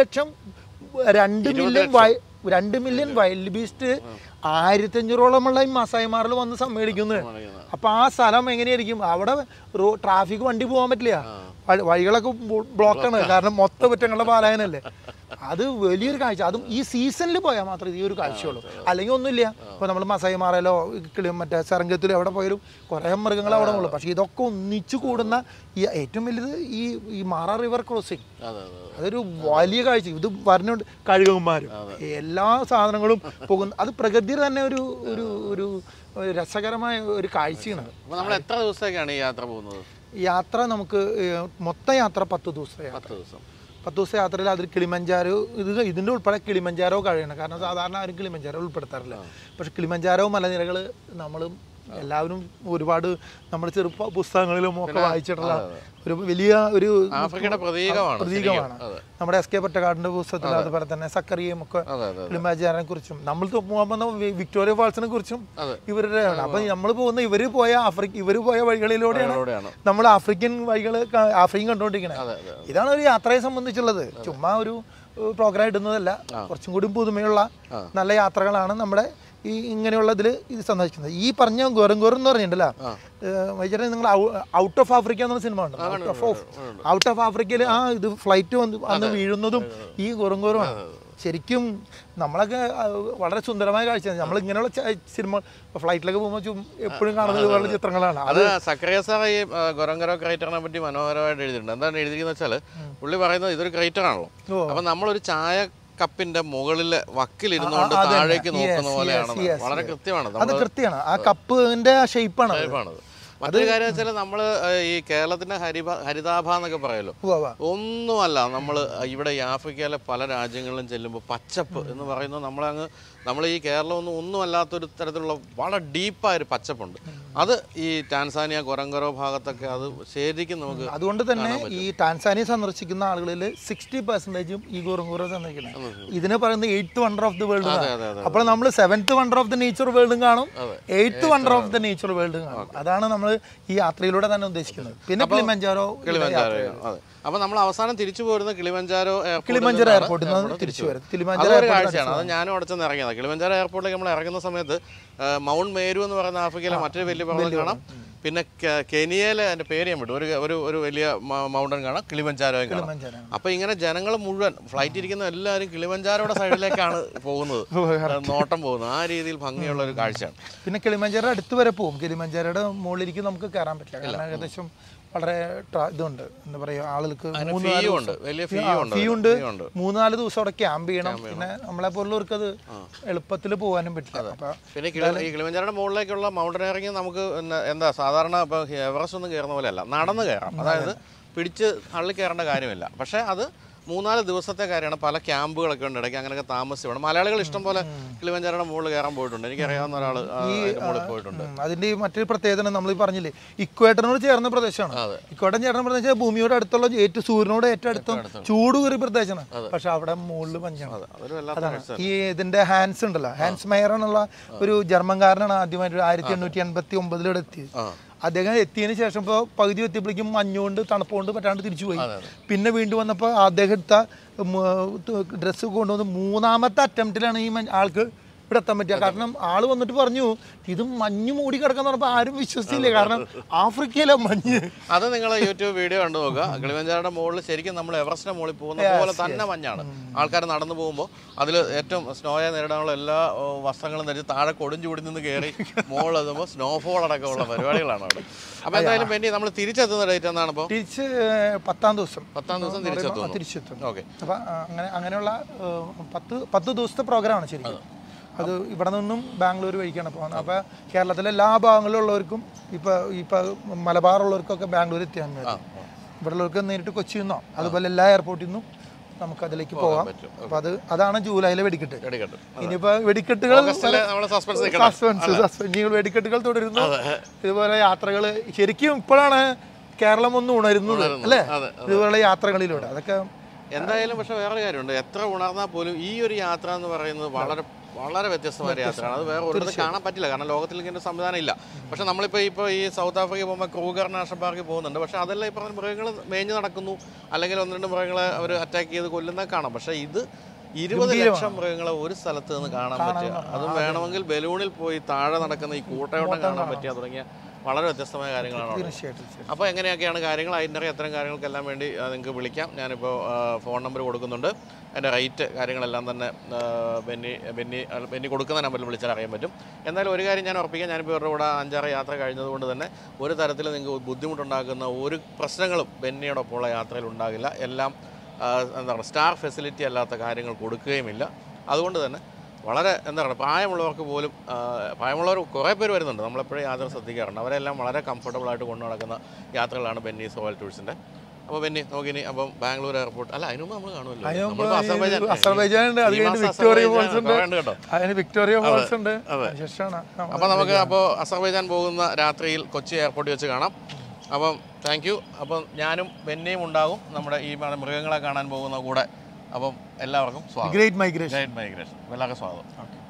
2 മില്യൺ വൈൽഡ് ബീസ്റ്റ് 1500 ഈ മസായി മാറിൽ വന്ന് സമ്മേളിക്കുന്നത്. അപ്പോൾ ആ സ്ഥലം എങ്ങനെയായിരിക്കും? അവിടെ ട്രാഫിക് വണ്ടി പോകാൻ പറ്റില്ല, വഴികളൊക്കെ ബ്ലോക്കാണ്. കാരണം മൊത്തം കുറ്റങ്ങളുടെ പാലായനല്ലേ. അത് വലിയൊരു കാഴ്ച. അതും ഈ സീസണിൽ പോയാൽ മാത്രമേ ഈ ഒരു കാഴ്ചയുള്ളൂ, അല്ലെങ്കിൽ ഒന്നുമില്ല. ഇപ്പോൾ നമ്മൾ മസായി മാറയിലോ മറ്റേ സെരംഗത്തിലോ എവിടെ പോയാലും കുറേ മൃഗങ്ങൾ അവിടെ ഉള്ളൂ. പക്ഷേ ഇതൊക്കെ ഒന്നിച്ചു കൂടുന്ന ഈ ഏറ്റവും വലുത് ഈ മാറ റിവർ ക്രോസിങ്. അതൊരു വലിയ കാഴ്ച. ഇത് പറഞ്ഞുകൊണ്ട് കഴുകന്മാരും എല്ലാ സാധനങ്ങളും പോകുന്നു. അത് പ്രകൃതിയുടെ തന്നെ ഒരു രസകരമായ ഒരു കാഴ്ചയാണ്. നമ്മൾ എത്ര ദിവസത്തേക്കാണ് ഈ യാത്ര പോകുന്നത്? യാത്ര നമുക്ക് മൊത്തം യാത്ര 10 ദിവസം. 10 ദിവസം യാത്രയിൽ അതിൽ കിളിമഞ്ചാരോ ഇതിൻ്റെ ഉൾപ്പെടെ കിളിമഞ്ചാരോ കഴിയണം. കാരണം സാധാരണ ആരും കിളിമഞ്ചാരോ ഉൾപ്പെടുത്താറില്ല. പക്ഷെ കിളിമഞ്ചാരോ മലനിരകൾ നമ്മളും എല്ലാവരും ഒരുപാട് നമ്മുടെ ചെറുപ്പ പുസ്തകങ്ങളിലും ഒക്കെ വായിച്ചിട്ടുള്ള ഒരു വലിയ ഒരു ആഫ്രിക്കയുടെ പ്രതീകമാണ്. നമ്മുടെ എസ് കെ പൊറ്റക്കാടിന്റെ പുസ്തകത്തിൽ അതുപോലെ തന്നെ സക്കറിയയും ഒക്കെ കിളിമഞ്ചാരനെ കുറിച്ചും നമ്മൾ പോകുന്ന വിക്ടോറിയ ഫാൾസിനെ കുറിച്ചും ഇവരുടെ. അപ്പൊ നമ്മൾ പോകുന്ന ഇവര് പോയ വഴികളിലൂടെയാണ് നമ്മൾ ആഫ്രിക്കൻ കണ്ടുകൊണ്ടിരിക്കുന്നത്. ഇതാണ് ഒരു യാത്രയെ സംബന്ധിച്ചുള്ളത്. ചുമ്മാ ഒരു പ്രോഗ്രാം ഇടുന്നതല്ല, കുറച്ചും കൂടി പുതുമയുള്ള നല്ല യാത്രകളാണ് നമ്മുടെ ഈ ഇങ്ങനെയുള്ളതിൽ ഇത് സന്ദർശിക്കുന്നത്. ഈ പറഞ്ഞ ഗോരങ്കോർ എന്ന് പറഞ്ഞിട്ടുണ്ടല്ലോ, വൈചാരം നിങ്ങൾ ഔട്ട് ഓഫ് ആഫ്രിക്ക എന്നുള്ള സിനിമ ഉണ്ട്. ഔട്ട് ഓഫ് ആഫ്രിക്കയിൽ ഇത് ഫ്ലൈറ്റ് വന്ന് വീഴുന്നതും ഈ ഗോരങ്കോറുമാണ്. ശരിക്കും നമ്മളൊക്കെ വളരെ സുന്ദരമായ കാഴ്ചയാണ്. നമ്മൾ ഇങ്ങനെയുള്ള സിനിമ ഫ്ലൈറ്റിലൊക്കെ പോകുമ്പോൾ എപ്പോഴും കാണുന്നത് ഇതുപോലുള്ള ചിത്രങ്ങളാണ്. അത് സക്കറിയ സാർ ഈ ഗൊരങ്കരോ ക്രൈറ്ററിനെ പറ്റി മനോഹരമായിട്ട് എഴുതിയിട്ടുണ്ട്. എന്താണ് എഴുതിയിരിക്കുന്നത് വെച്ചാൽ, പുള്ളി പറയുന്നത് ഇതൊരു ക്രൈറ്റർ ആണല്ലോ. അപ്പം നമ്മളൊരു ചായ കപ്പിന്റെ മുകളിൽ വക്കിലിരുന്നുകൊണ്ട് താഴേക്ക് നോക്കുന്ന പോലെയാണ്. വളരെ കൃത്യമാണ്. അത് കൃത്യമാണ്. ആ കപ്പിന്റെ ഷേപ്പാണ്. മറ്റൊരു കാര്യം വെച്ചാൽ നമ്മൾ ഈ കേരളത്തിന്റെ ഹരിതാഭ എന്നൊക്കെ പറയല്ലോ, ഒന്നുമല്ല. നമ്മൾ ഇവിടെ ഈ ആഫ്രിക്കയിലെ പല രാജ്യങ്ങളിലും ചെല്ലുമ്പോൾ പച്ചപ്പ് എന്ന് പറയുന്നത് നമ്മൾ ഈ കേരളം ഒന്നും അല്ലാത്തൊരു തരത്തിലുള്ള വളരെ ഡീപ്പായൊരു പച്ചപ്പുണ്ട്. അത് ഈ ടാൻസാനിയ ഗൊരങ്കരോ ഭാഗത്തൊക്കെ അത് ശരിക്കും നമുക്ക്. അതുകൊണ്ട് തന്നെ ഈ ടാൻസാനിയ സന്ദർശിക്കുന്ന ആളുകളിൽ 60% ഈ ഗൊരങ്കോറോ സന്ദർശിക്കുന്നത്. ഇതിനെ പറയുന്നത് 8th wonder of the world. അപ്പോൾ നമ്മൾ 7th wonder of the nature വേൾഡും കാണും, 8th wonder of the nature വേൾഡും കാണും. അതാണ് നമ്മൾ ഈ യാത്രയിലൂടെ തന്നെ ഉദ്ദേശിക്കുന്നത്. പിന്നെ കിളിമഞ്ചാരോ. അപ്പൊ നമ്മൾ അവസാനം തിരിച്ചു പോരുന്ന കിളിമഞ്ചാരോ എയർപോർട്ടിൽ നിന്ന് തിരിച്ചു വരും. അതൊരു കാഴ്ചയാണ്. അത് ഞാനും അവിടെ ചെന്ന് ഇറങ്ങിയത്. കിളിമഞ്ചാരോ എയർപോർട്ടിലേക്ക് നമ്മൾ ഇറങ്ങുന്ന സമയത്ത് മൗണ്ട് മേരു എന്ന് പറയുന്ന ആഫ്രിക്കയിലെ മറ്റൊരു വലിയ പർവ്വതം കാണാം. പിന്നെ കെനിയയിലെ അതിൻ്റെ പേര് ഞാൻ വിട്ടു ഒരു വലിയ മൗണ്ടൻ കാണാം കിളിമഞ്ചാരോയും കാണാം. അപ്പോൾ ഇങ്ങനെ ജനങ്ങൾ മുഴുവൻ ഫ്ലൈറ്റ് ഇരിക്കുന്ന എല്ലാവരും കിളിമഞ്ചാരോയുടെ സൈഡിലേക്കാണ് പോകുന്നത്, നോട്ടം പോകുന്നത്. ആ രീതിയിൽ ഭംഗിയുള്ള ഒരു കാഴ്ചയാണ്. പിന്നെ കിളിമഞ്ചാരോ അടുത്ത് വരെ പോകും. കിളിമഞ്ചാരോയുടെ മുകളിലേക്ക് നമുക്ക് കയറാൻ പറ്റില്ല, കാരണം ഏകദേശം വളരെ ഇതുണ്ട്, എന്താ പറയുക, ആളുകൾക്ക് ഫീ ഉണ്ട്. 3-4 ദിവസം അവിടെ ക്യാമ്പ് ചെയ്യണം. പിന്നെ നമ്മളെ പോലുള്ളവർക്ക് അത് എളുപ്പത്തിൽ പോകാനും പറ്റില്ല. പിന്നെ ഈ കിളിമഞ്ചാരോയുടെ മുകളിലേക്കുള്ള മൗണ്ടനറിങ് നമുക്ക് എന്താ സാധാരണ ഇപ്പോൾ എവറസ്റ്റ് ഒന്നും കയറുന്ന പോലെയല്ല, നടന്ന് കയറാം. അതായത് പിടിച്ച് തള്ളി കയറേണ്ട കാര്യമില്ല. പക്ഷേ അത് 3-4 ദിവസത്തെ കാര്യമാണ്. പല ക്യാമ്പുകളൊക്കെ ഉണ്ട് ഇടയ്ക്ക്, അങ്ങനെയൊക്കെ താമസിച്ച് വേണം. മലയാളികൾ ഇഷ്ടം പോലെ കിളിമഞ്ചാരോയുടെ മുകളിൽ കയറാൻ പോയിട്ടുണ്ട്. എനിക്കറിയാവുന്ന ഒരാൾ മുകളിൽ പോയിട്ടുണ്ട്. അതിൻ്റെ മറ്റൊരു പ്രത്യേകത നമ്മൾ പറഞ്ഞില്ലേ, ഇക്വേറ്ററിനോട് ചേർന്ന പ്രദേശമാണ്. ഇക്വേറ്റർ ചേർന്ന പ്രദേശം ഭൂമിയോട് അടുത്തുള്ള സൂര്യനോട് ഏറ്റവും അടുത്തും ചൂട് കയറിയ പ്രദേശമാണ്. പക്ഷെ അവിടെ മുകളിൽ മഞ്ഞാണ്. ഈ ഇതിന്റെ ഹാൻസ് ഉണ്ടല്ലോ, ഹാൻസ് മെയർ എന്നുള്ള ഒരു ജർമ്മൻകാരനാണ് ആദ്യമായിട്ട് 1889 ഇവിടെ എത്തിയത്. അദ്ദേഹം എത്തിയതിന് ശേഷം ഇപ്പോൾ പകുതി എത്തിയപ്പോഴേക്കും മഞ്ഞുകൊണ്ട് തണുപ്പുകൊണ്ട് പറ്റാണ്ട് തിരിച്ചു പോയി. പിന്നെ വീണ്ടും വന്നപ്പോൾ അദ്ദേഹം എടുത്ത ഡ്രസ്സ് കൊണ്ടുവന്ന് 3ാമത്തെ അറ്റംപ്റ്റിലാണ് ഈ ആൾക്ക് ഇവിടെ എത്താൻ പറ്റുക. കാരണം ആൾ വന്നിട്ട് പറഞ്ഞു ഇത് മഞ്ഞ് മൂടി കിടക്കാന്ന് പറഞ്ഞപ്പോൾ ആരും വിശ്വസിച്ചില്ല, കാരണം ആഫ്രിക്കയിലെ മഞ്ഞ്. അത് നിങ്ങൾ യൂട്യൂബ് വീഡിയോ കണ്ടു നോക്കുക. കിളിമഞ്ചാരോയുടെ മുകളിൽ ശരിക്കും നമ്മൾ എവറസ്റ്റിന്റെ മുകളിൽ പോകുന്ന പോലെ തന്നെ മഞ്ഞാണ്. ആൾക്കാർ നടന്നു പോകുമ്പോൾ അതിൽ ഏറ്റവും സ്നോയെ നേരിടാനുള്ള എല്ലാ വസ്ത്രങ്ങളും ധരിച്ച് താഴെ കൊടുഞ്ചൂടി നിന്ന് കയറി മുകളിൽ എത്തുമ്പോൾ സ്നോഫോൾ അടക്കമുള്ള പരിപാടികളാണ് അവിടെ. അപ്പോൾ എന്തായാലും വേണ്ടി നമ്മൾ തിരിച്ചെത്തുന്ന ഡേറ്റ് എന്നാണ്? ഇപ്പോൾ തിരിച്ച് 10ാം ദിവസം തിരിച്ചെത്തും. ഓക്കെ. അപ്പം അങ്ങനെയുള്ള 10 ദിവസത്തെ പ്രോഗ്രാമാണ് ശരിക്കും. അത് ഇവിടെ നിന്നും ബാംഗ്ലൂർ വഴിക്കാണ് പോകുന്നത്. അപ്പോൾ കേരളത്തിലെ എല്ലാ ഭാഗങ്ങളിലുള്ളവർക്കും ഇപ്പോൾ മലബാറുള്ളവർക്കൊക്കെ ബാംഗ്ലൂർ എത്തിയാൽ മതി. ഇവിടെ ഉള്ളവർക്ക് നേരിട്ട് കൊച്ചിയിൽ നിന്നോ അതുപോലെ എല്ലാ എയർപോർട്ടിൽ നിന്നും നമുക്ക് അതിലേക്ക് പോകാം. അപ്പോൾ അതാണ് ജൂലൈയിലെ വെടിക്കെട്ട്. ഇനിയിപ്പോൾ വെടിക്കെട്ടുകൾ വെടിക്കെട്ടുകൾ തുടരുന്നു. ഇതുപോലെ യാത്രകൾ ശരിക്കും ഇപ്പോഴാണ് കേരളം ഒന്ന് ഉണരുന്നത് അല്ലേ, ഇതുപോലെ യാത്രകളിലൂടെ. അതൊക്കെ എന്തായാലും പക്ഷെ വേറെ കാര്യമുണ്ട്, എത്ര ഉണർന്നാൽ പോലും ഈ ഒരു യാത്ര എന്ന് പറയുന്നത് വളരെ വ്യത്യസ്തമായ യാത്രയാണ്. അത് വേറെ ഒരിടത്ത് കാണാൻ പറ്റില്ല, കാരണം ലോകത്തിൽ ഇങ്ങനെ സംവിധാനം ഇല്ല. പക്ഷെ നമ്മളിപ്പോൾ ഈ സൗത്ത് ആഫ്രിക്ക പോകുമ്പോൾ ക്രൂഗർ നാഷണൽ പാർക്കിൽ പോകുന്നുണ്ട്. പക്ഷെ അതെല്ലാം ഈ പറഞ്ഞ മൃഗങ്ങൾ മേഞ്ഞ് നടക്കുന്നു, അല്ലെങ്കിൽ 1-2 മൃഗങ്ങളെ അവർ അറ്റാക്ക് ചെയ്ത് കൊല്ലുന്ന കാണാം. പക്ഷേ ഇത് 20 ലക്ഷം മൃഗങ്ങളെ ഒരു സ്ഥലത്ത് നിന്ന് കാണാൻ പറ്റുക, അതും വേണമെങ്കിൽ ബലൂണിൽ പോയി താഴെ നടക്കുന്ന ഈ കൂട്ടയോട്ടം കാണാൻ പറ്റുക തുടങ്ങിയ വളരെ വ്യത്യസ്തമായ കാര്യങ്ങളാണ്. അപ്പോൾ എങ്ങനെയൊക്കെയാണ് കാര്യങ്ങൾ, അതിൻ്റെ അത്തരം കാര്യങ്ങൾക്കെല്ലാം വേണ്ടി നിങ്ങൾക്ക് വിളിക്കാം. ഞാനിപ്പോൾ ഫോൺ നമ്പർ കൊടുക്കുന്നുണ്ട്. അതിൻ്റെ റേറ്റ് കാര്യങ്ങളെല്ലാം തന്നെ ബെന്നി കൊടുക്കുന്ന നമ്പറിൽ വിളിച്ചാൽ അറിയാൻ പറ്റും. എന്തായാലും ഒരു കാര്യം ഞാൻ ഉറപ്പിക്കാം, ഞാനിപ്പോൾ ഇവരുടെ കൂടെ 5-6 യാത്ര കഴിഞ്ഞതുകൊണ്ട് തന്നെ ഒരു തരത്തിൽ നിങ്ങൾക്ക് ബുദ്ധിമുട്ടുണ്ടാക്കുന്ന ഒരു പ്രശ്നങ്ങളും ബെന്നിയോടൊപ്പമുള്ള യാത്രയിൽ ഉണ്ടാകില്ല. എല്ലാം എന്താണ് സ്റ്റാർ ഫെസിലിറ്റി അല്ലാത്ത കാര്യങ്ങൾ കൊടുക്കുകയുമില്ല. അതുകൊണ്ട് തന്നെ വളരെ എന്താണ് പ്രായമുള്ളവർക്ക് പോലും, പ്രായമുള്ളവർ കുറേ പേര് വരുന്നുണ്ട്, നമ്മളെപ്പോഴും യാത്ര ശ്രദ്ധിക്കാറുണ്ട്. അവരെല്ലാം വളരെ കംഫർട്ടബിളായിട്ട് കൊണ്ടു നടക്കുന്ന യാത്രകളാണ് ബെന്നീസ് റോയൽ ടൂഴ്സിൻ്റെ. അപ്പോൾ ബെന്നി നമുക്കിനി അപ്പം ബാംഗ്ലൂർ എയർപോർട്ട് അല്ല, അതിനുമുമ്പ് നമ്മൾ കാണുമല്ലോ, അപ്പോൾ നമുക്ക് അപ്പോൾ അസർബൈജാൻ പോകുന്ന രാത്രിയിൽ കൊച്ചി എയർപോർട്ടിൽ വെച്ച് കാണാം. അപ്പം താങ്ക് യു. അപ്പം ഞാനും ബെന്നിയും ഉണ്ടാകും നമ്മുടെ ഈ മൃഗങ്ങളെ കാണാൻ പോകുന്ന കൂടെ. അപ്പം എല്ലാവർക്കും സ്വാഗതം. ഗ്രേറ്റ് മൈഗ്രേഷൻ എല്ലാവർക്കും സ്വാഗതം.